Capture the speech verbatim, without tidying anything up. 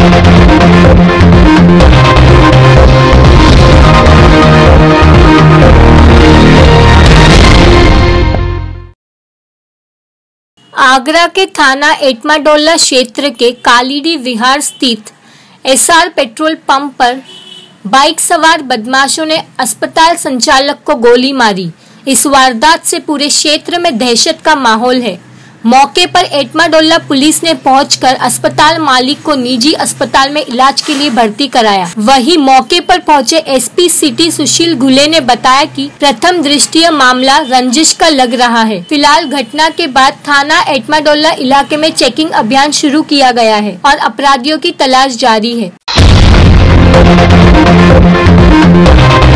आगरा के थाना एटमाडोला क्षेत्र के कालीडी विहार स्थित एसआर पेट्रोल पंप पर बाइक सवार बदमाशों ने अस्पताल संचालक को गोली मारी। इस वारदात से पूरे क्षेत्र में दहशत का माहौल है। मौके पर एटमाडोला पुलिस ने पहुंचकर अस्पताल मालिक को निजी अस्पताल में इलाज के लिए भर्ती कराया। वहीं मौके पर पहुंचे एसपी सिटी सुशील घुले ने बताया कि प्रथम दृष्टया मामला रंजिश का लग रहा है। फिलहाल घटना के बाद थाना एटमाडोला इलाके में चेकिंग अभियान शुरू किया गया है और अपराधियों की तलाश जारी है।